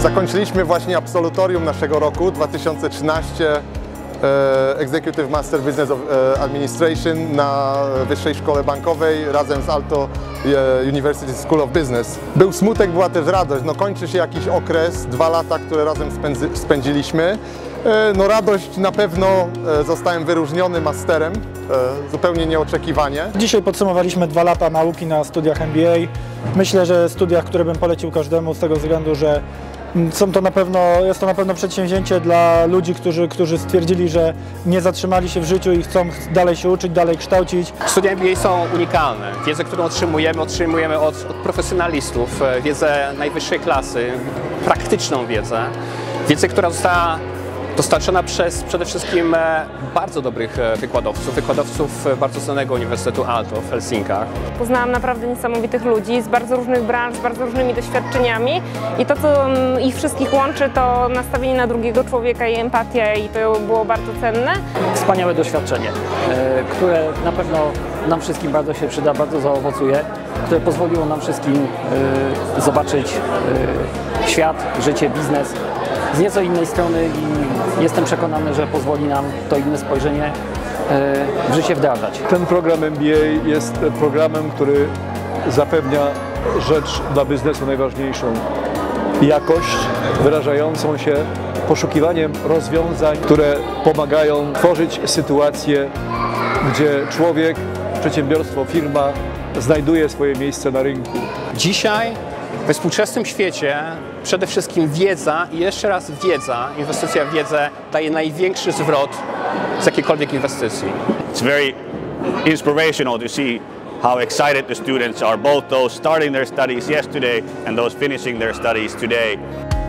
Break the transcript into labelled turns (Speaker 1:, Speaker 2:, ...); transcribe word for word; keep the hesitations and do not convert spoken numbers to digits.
Speaker 1: Zakończyliśmy właśnie absolutorium naszego roku dwa tysiące trzynaście Executive Master Business Administration na Wyższej Szkole Bankowej razem z Aalto University School of Business. Był smutek, była też radość. No, kończy się jakiś okres, dwa lata, które razem spędziliśmy. No, radość na pewno, zostałem wyróżniony masterem, zupełnie nieoczekiwanie.
Speaker 2: Dzisiaj podsumowaliśmy dwa lata nauki na studiach M B A. Myślę, że studiach, które bym polecił każdemu z tego względu, że są to na pewno, jest to na pewno przedsięwzięcie dla ludzi, którzy, którzy stwierdzili, że nie zatrzymali się w życiu i chcą dalej się uczyć, dalej kształcić.
Speaker 3: Studia M B A są unikalne. Wiedzę, którą otrzymujemy, otrzymujemy od, od profesjonalistów. Wiedzę najwyższej klasy, praktyczną wiedzę. Wiedzę, która została dostarczona przez przede wszystkim bardzo dobrych wykładowców, wykładowców bardzo znanego Uniwersytetu Aalto w Helsinkach.
Speaker 4: Poznałam naprawdę niesamowitych ludzi z bardzo różnych branż, z bardzo różnymi doświadczeniami i to, co ich wszystkich łączy, to nastawienie na drugiego człowieka i empatia, i to było bardzo cenne.
Speaker 5: Wspaniałe doświadczenie, które na pewno nam wszystkim bardzo się przyda, bardzo zaowocuje, które pozwoliło nam wszystkim zobaczyć świat, życie, biznes z nieco innej strony i jestem przekonany, że pozwoli nam to inne spojrzenie w życie wdrażać.
Speaker 6: Ten program M B A jest programem, który zapewnia rzecz dla biznesu najważniejszą. Jakość wyrażającą się poszukiwaniem rozwiązań, które pomagają tworzyć sytuację, gdzie człowiek, przedsiębiorstwo, firma znajduje swoje miejsce na rynku.
Speaker 3: Dzisiaj we współczesnym świecie przede wszystkim wiedza i jeszcze raz wiedza, inwestycja w wiedzę daje największy zwrot z jakiejkolwiek inwestycji.
Speaker 7: It's very inspirational to see how excited the students are, both those starting their studies yesterday and those finishing their studies today.